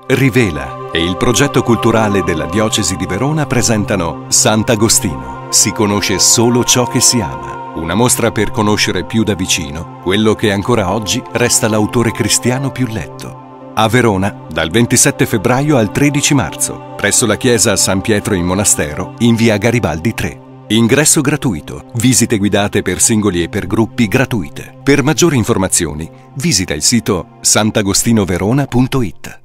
Rivela e il progetto culturale della Diocesi di Verona presentano Sant'Agostino. Si conosce solo ciò che si ama. Una mostra per conoscere più da vicino quello che ancora oggi resta l'autore cristiano più letto. A Verona, dal 27 febbraio al 13 marzo, presso la chiesa San Pietro in Monastero, in via Garibaldi 3. Ingresso gratuito, visite guidate per singoli e per gruppi gratuite. Per maggiori informazioni, visita il sito sant'agostinoverona.it.